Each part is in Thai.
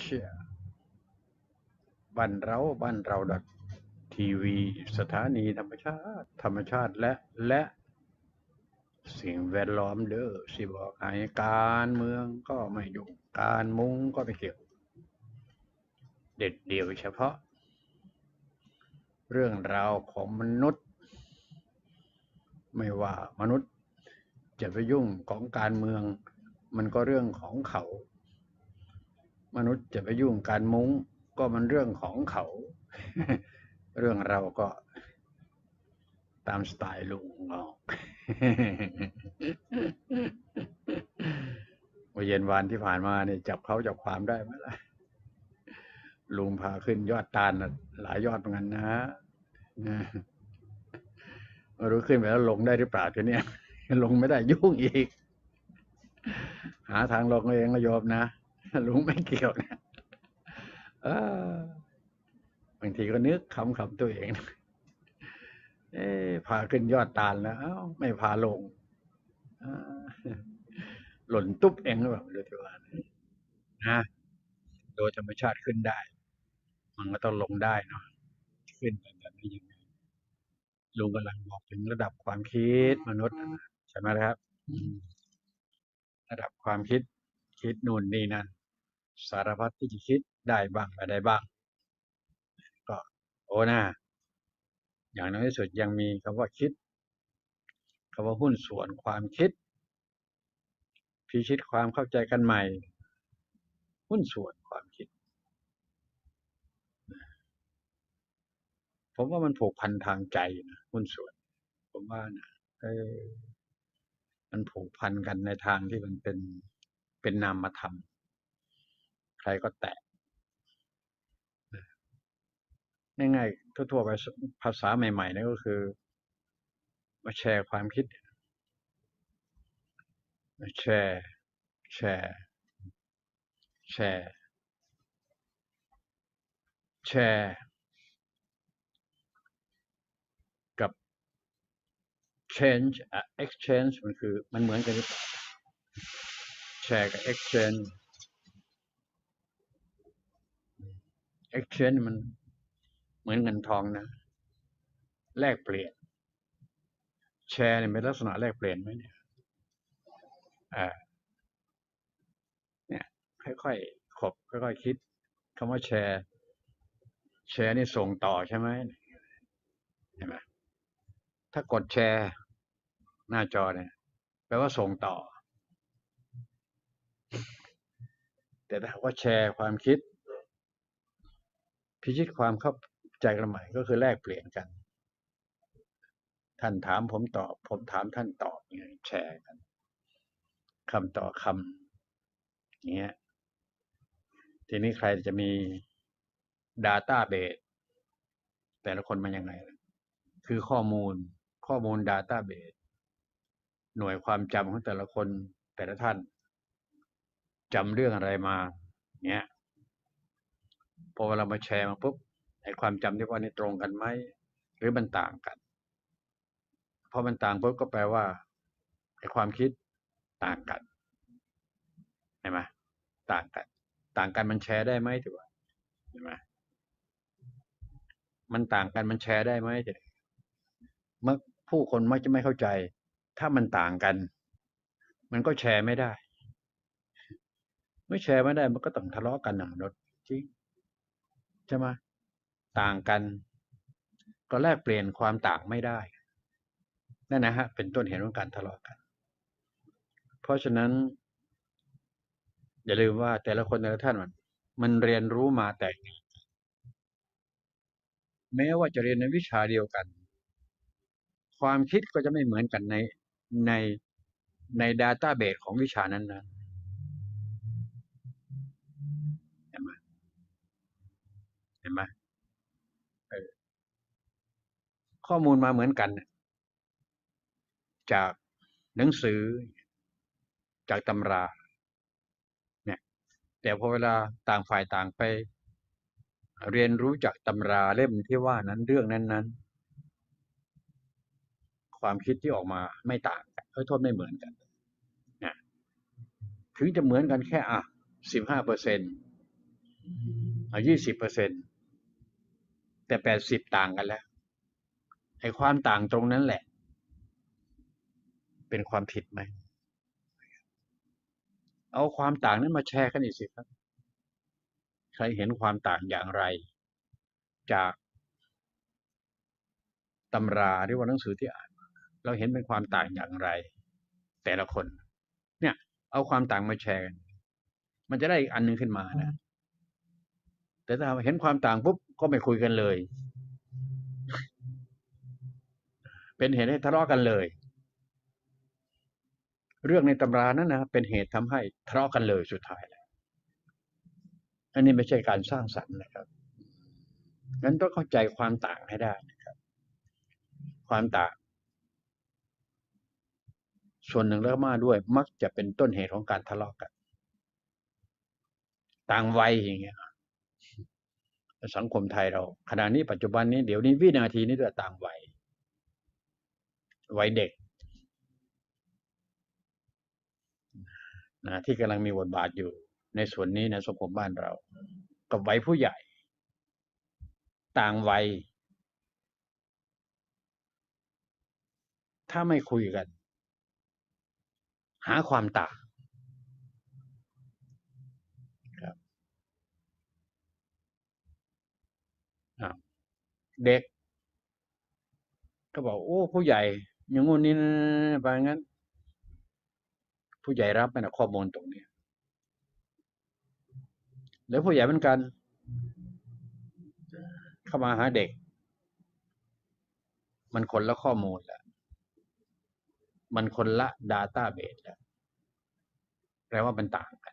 บ้านเราทีวีสถานีธรรมชาติและสิ่งแวดล้อมเด้อสิบอกให้การเมืองก็ไม่ยุ่งการมุงก็ไม่เกี่ยวเด็ดเดี่ยวเฉพาะเรื่องราวของมนุษย์ไม่ว่ามนุษย์จะไปยุ่งของการเมืองมันก็เรื่องของเขามนุษย์จะไปยุ่งการมุ้งก็มันเรื่องของเขาเรื่องเราก็ตามสไตล์ลุงออกวันเย็นวานที่ผ่านมาเนี่ยจับเขาจับความได้ไหมล่ะลุงพาขึ้นยอดตาลหลายยอดเหมือนกันนะไม่รู้ขึ้นไปแล้วลงได้หรือเปล่าทีเนี้ยลงไม่ได้ยุ่งอีกหาทางลงเองนะโยมนะลุงไม่เกี่ยวนะบางทีก็นึกขำตัวเองพาขึ้นยอดตาลแล้วไม่พาลงหล่นตุ๊บเองหรือเปล่าดูที่ว่านะโดยธรรมชาติขึ้นได้มันก็ต้องลงได้เนาะขึ้นแบบนี้ยังไงลุงกำลังบอกถึงระดับความคิดมนุษย์ใช่ไหมครับระดับความคิดนู่นนี่นั่นสารพัดที่จะคิดได้บ้างไม่ได้บ้างก็โอ้นะอย่างน้อยที่สุดยังมีคำว่าคิดคำว่าหุ้นส่วนความคิดพิชิตความเข้าใจกันใหม่หุ้นส่วนความคิดผมว่ามันผูกพันทางใจนะหุ้นส่วนผมว่านะมันผูกพันกันในทางที่มันเป็นนามธรรมใครก็แตะง่ายๆทั่วๆไปภาษาใหม่ๆนั่นก็คือมาแชร์ความคิดมาแชร์แชร์แชร์แชร์กับ change exchange มันเหมือนกันหรือเปล่าแชร์กับ exchange มันเหมือนเงินทองนะแลกเปลี่ยนแชร์เนี่ยเป็นลักษณะแลกเปลี่ยนไหมเนี่ยเนี่ยค่อยๆค่อยๆคิดคำว่าแชร์นี่ส่งต่อใช่ไหมเห็นไหมถ้ากดแชร์หน้าจอเนี่ยแปลว่าส่งต่อแต่ถ้าว่าแชร์ความคิดพิชิตความเข้าใจกันใหม่ก็คือแลกเปลี่ยนกันท่านถามผมตอบผมถามท่านตอบเนี่ยแชร์กันคำต่อคำเงี้ยทีนี้ใครจะมี database แต่ละคนมันยังไงคือข้อมูลdatabase หน่วยความจำของแต่ละคนแต่ละท่านจำเรื่องอะไรมาเนี้ยพอเวลามาแชร์มาปุ๊บไอ้ความจำที่ว่านี่ตรงกันไหมหรือมันต่างกันพอมันต่างปุ๊บก็แปลว่าไอ้ความคิดต่างกันใช่ไหมต่างกันมันแชร์ได้ไหมถือว่าใช่ไหมมันต่างกันมันแชร์ได้ไหมเมื่อผู้คนมักจะไม่เข้าใจถ้ามันต่างกันมันก็แชร์ไม่ได้ไม่แชร์ไม่ได้มันก็ต้องทะเลาะกันนะรถจริงใช่ไหมต่างกันก็แลกเปลี่ยนความต่างไม่ได้นั่นนะฮะเป็นต้นเหตุของการทะเลาะกันเพราะฉะนั้นอย่าลืมว่าแต่ละคนแต่ละท่านมันเรียนรู้มาแต่แม้ว่าจะเรียนในวิชาเดียวกันความคิดก็จะไม่เหมือนกันในในดัตต้าเบสของวิชานั้นนะเห็นไหมเห็นไหมข้อมูลมาเหมือนกันจากหนังสือจากตำราเนี่ยแต่พอเวลาต่างฝ่ายต่างไปเรียนรู้จากตำราเล่มที่ว่านั้นเรื่องนั้นๆความคิดที่ออกมาไม่ต่างกันโทษไม่เหมือนกันนะถึงจะเหมือนกันแค่15%เเอา20%แต่80ต่างกันแล้วไอ้ความต่างตรงนั้นแหละเป็นความผิดไหมเอาความต่างนั้นมาแชร์กันอีกสิครับใครเห็นความต่างอย่างไรจากตำราหรือว่าหนังสือที่อ่านเราเห็นเป็นความต่างอย่างไรแต่ละคนเนี่ยเอาความต่างมาแชร์กันมันจะได้อีกอันนึงขึ้นมานะแต่ถ้าเห็นความต่างปุ๊บก็ไม่คุยกันเลยเป็นเหตุให้ทะเลาะกันเลยเรื่องในตำรานั้นนะเป็นเหตุทำให้ทะเลาะกันเลยสุดท้ายแล้วอันนี้ไม่ใช่การสร้างสรรค์นะครับงั้นต้องเข้าใจความต่างให้ได้นะครับความต่างส่วนหนึ่งแล้วมาด้วยมักจะเป็นต้นเหตุของการทะเลาะกันต่างวัยอย่างเงี้ยสังคมไทยเราขณะนี้ปัจจุบันนี้เดี๋ยวนี้วินาทีนี้ด้วยต่างวัยเด็กนะที่กำลังมีบทบาทอยู่ในส่วนนี้ในสังคมบ้านเรากับวัยผู้ใหญ่ต่างวัยถ้าไม่คุยกันหาความต่างครับเด็กก็บอกโอ้ผู้ใหญ่อย่างงู้นนี่ไปงั้นผู้ใหญ่รับไหมนะข้อมูลตรงนี้แล้วผู้ใหญ่เหมือนกันเข้ามาหาเด็กมันคนละข้อมูลแล้วมันคนละดาต้าเบสแล้วแปลว่ามันต่างกัน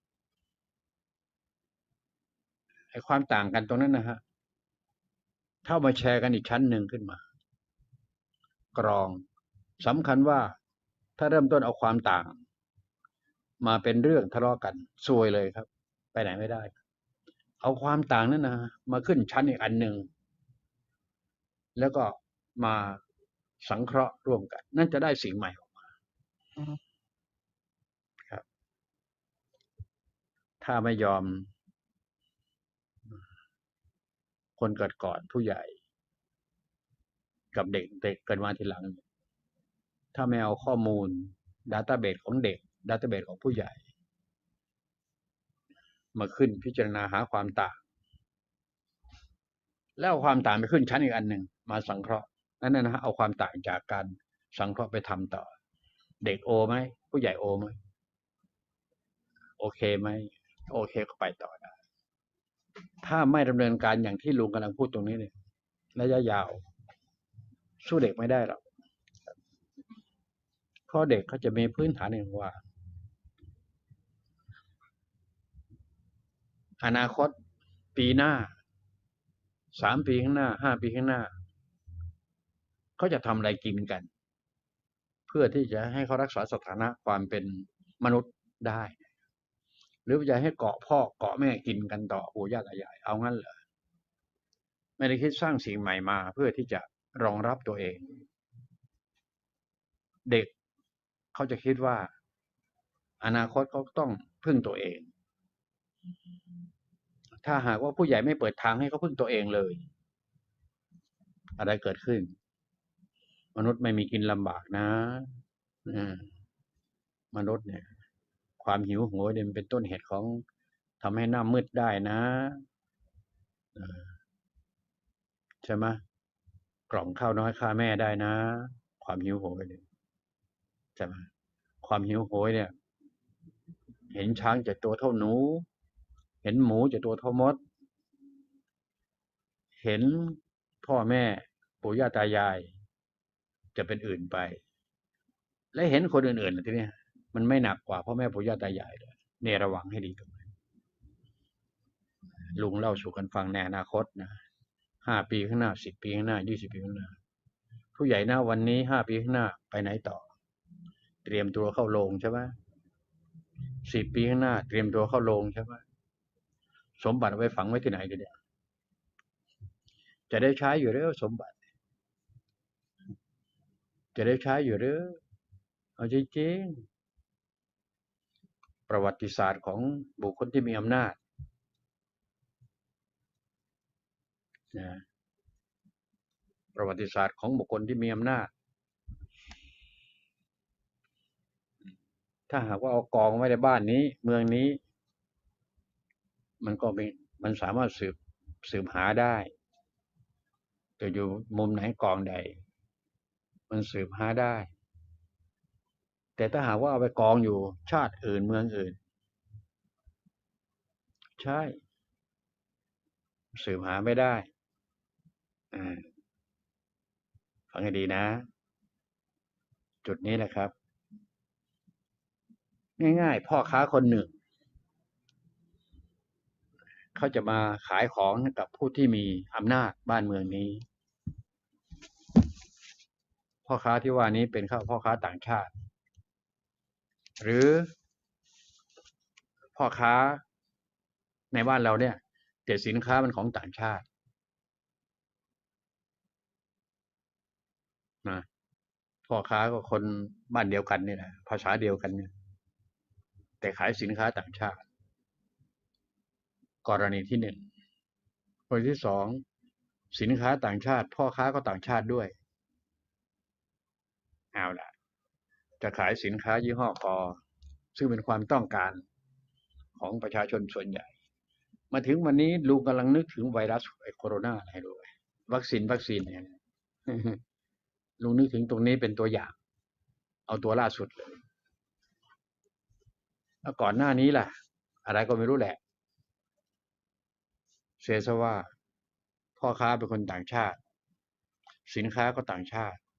ไอ้ความต่างกันตรงนั้นนะฮะถ้ามาแชร์กันอีกชั้นหนึ่งขึ้นมากรองสำคัญว่าถ้าเริ่มต้นเอาความต่างมาเป็นเรื่องทะเลาะกันซวยเลยครับไปไหนไม่ได้เอาความต่างนั้นนะมาขึ้นชั้นอีกอันหนึ่งแล้วก็มาสังเคราะห์ร่วมกันนั่นจะได้สิ่งใหม่ออกมาครับถ้าไม่ยอมคนเกิดก่อนผู้ใหญ่กับเด็กเด็กเกิดมาทีหลังถ้าไม่เอาข้อมูลดาต้าเบสของเด็กดาต้าเบสของผู้ใหญ่มาขึ้นพิจารณาหาความต่างแล้วเอาความต่างไปขึ้นชั้นอีกอันหนึ่งมาสังเคราะห์นั่นนะฮะเอาความต่างจากการสังเคราะห์ไปทำต่อเด็กโอไหมผู้ใหญ่โอไหมโอเคไหมโอเคก็ไปต่อได้ถ้าไม่ดำเนินการอย่างที่ลุงกำลังพูดตรงนี้เนี่ยระยะยาวสู้เด็กไม่ได้หรอกเพราะเด็กเขาจะมีพื้นฐานหนึ่งว่าอนาคตปีหน้า3 ปีข้างหน้า5 ปีข้างหน้าเขาจะทำอะไรกินกันเพื่อที่จะให้เขารักษาสถานะความเป็นมนุษย์ได้หรือจะให้เกาะพ่อเกาะแม่กินกันต่อปู่ย่าตายายเอางั้นเหรอไม่ได้คิดสร้างสิ่งใหม่มาเพื่อที่จะรองรับตัวเองเด็กเขาจะคิดว่าอนาคตเขาต้องพึ่งตัวเองถ้าหากว่าผู้ใหญ่ไม่เปิดทางให้เขาพึ่งตัวเองเลยอะไรเกิดขึ้นมนุษย์ไม่มีกินลำบากนะมนุษย์เนี่ยความหิวโหยเนี่ยเป็นต้นเหตุของทำให้หน้ามืดได้นะใช่ไหมกล่องข้าวน้อยฆ่าแม่ได้นะความหิวโหยเนี่ยใช่ไหมความหิวโหยเนี่ยเห็นช้างจะตัวเท่าหนูเห็นหมูจะตัวเท่ามดเห็นพ่อแม่ปู่ย่าตายายจะเป็นอื่นไปและเห็นคนอื่นๆทีนี้มันไม่หนักกว่าพ่อแม่ปู่ย่าตายายเลยเนี่ยระวังให้ดีตรงนี้ลุงเล่าสู่กันฟังในอนาคตนะ5 ปีข้างหน้า10 ปีข้างหน้า20 ปีข้างหน้าผู้ใหญ่หน้าวันนี้5 ปีข้างหน้าไปไหนต่อเตรียมตัวเข้าโรงใช่ไหม10 ปีข้างหน้าเตรียมตัวเข้าโรงใช่ไหมสมบัติเอาไว้ฝังไว้ที่ไหนกันเนี่ยจะได้ใช้อยู่หรือสมบัติจะได้ใช้อยู่หรือเอาจริงๆประวัติศาสตร์ของบุคคลที่มีอำนาจนะประวัติศาสตร์ของบุคคลที่มีอำนาจถ้าหากว่าเอากองไว้ในบ้านนี้เมืองนี้มันก็มีมันสามารถสืบหาได้จะอยู่มุมไหนกองใดมันสืบหาได้แต่ถ้าหากว่าเอาไปกองอยู่ชาติอื่นเมืองอื่นใช่สืบหาไม่ได้อ่าฟังให้ดีนะจุดนี้แหละครับง่ายๆพ่อค้าคนหนึ่งเขาจะมาขายของให้กับผู้ที่มีอำนาจบ้านเมืองนี้พ่อค้าที่ว่านี้เป็นพ่อค้าต่างชาติหรือพ่อค้าในบ้านเราเนี่ยแต่สินค้ามันของต่างชาตินะพ่อค้าก็คนบ้านเดียวกันนี่แหละภาษาเดียวกันเนี่ยแต่ขายสินค้าต่างชาติกรณีที่หนึ่งกรณีที่สองสินค้าต่างชาติพ่อค้าก็ต่างชาติด้วยเอาล่ะจะขายสินค้ายี่ห้อกอซึ่งเป็นความต้องการของประชาชนส่วนใหญ่มาถึงวันนี้ลุงกำลังนึกถึงไวรัสโคโรนาให้ดูวัคซีนเนี่ยลุงนึกถึงตรงนี้เป็นตัวอย่างเอาตัวล่าสุดเลยแล้วก่อนหน้านี้ล่ะอะไรก็ไม่รู้แหละเสียซะว่าพ่อค้าเป็นคนต่างชาติสินค้าก็ต่างชาติ